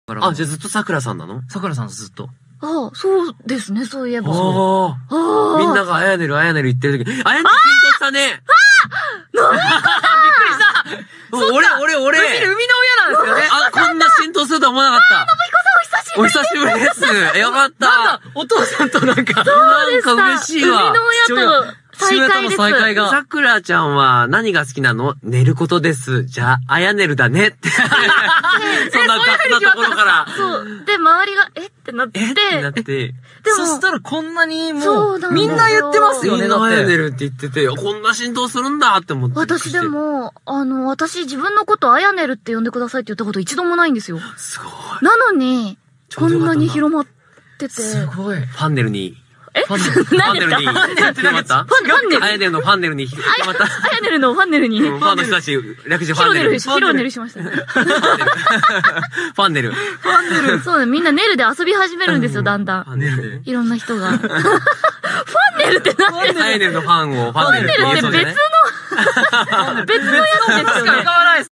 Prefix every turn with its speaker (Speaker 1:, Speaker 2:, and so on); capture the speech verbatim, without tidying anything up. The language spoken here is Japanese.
Speaker 1: あ、じゃあずっと桜さんなの？
Speaker 2: 桜さんずっと。
Speaker 3: ああ、そうですね、そういえば。
Speaker 1: ああ。みんながあやねるあやねる言ってる時、あやねる浸透したね。
Speaker 2: びっくりした俺、俺、俺。うちの生みの親なんですよね。
Speaker 1: あ、こんな浸透するとは思わなかった。あ、のびこさんお久しぶり。お久しぶりです。よかった。
Speaker 2: なんだ、お父さんとなんか。
Speaker 3: そうでした。
Speaker 1: なんか嬉しいわ。
Speaker 3: 生みの親と再会です。
Speaker 2: 再会が。
Speaker 1: さくらちゃんは何が好きなの？寝ることです。じゃあ、あやねるだねって。そんな雑なところから。
Speaker 3: そう。で、周りが、えってなって。
Speaker 1: えってなって。
Speaker 3: で
Speaker 2: も、そしたらこんなにもう、みんな言ってますよね、
Speaker 1: みんなあやねるって言ってて、こんな浸透するんだって思って。
Speaker 3: 私でも、あの、私自分のことあやねるって呼んでくださいって言ったこと一度もないんですよ。
Speaker 1: すごい。
Speaker 3: なのに、こんなに広まってて。
Speaker 2: すごい。
Speaker 1: ファンネルに。
Speaker 3: え
Speaker 1: ファンネルに。ファンネルに。広まった
Speaker 3: ファンネル
Speaker 1: あやねるのファンネルに広まった。
Speaker 3: あやねるのファンネルに。
Speaker 1: ファンの人たち、略してファンネル。
Speaker 3: ヒロネルしましたね。
Speaker 1: ファンネル。
Speaker 3: ファンネル。そうね、みんなネルで遊び始めるんですよ、だんだん。
Speaker 1: ファンネルで。
Speaker 3: いろんな人が。ファンネルって何で
Speaker 1: あやねるのファンをファンネルって言うそうじゃない？
Speaker 3: 別の、別のやつですよね。
Speaker 2: 使わないで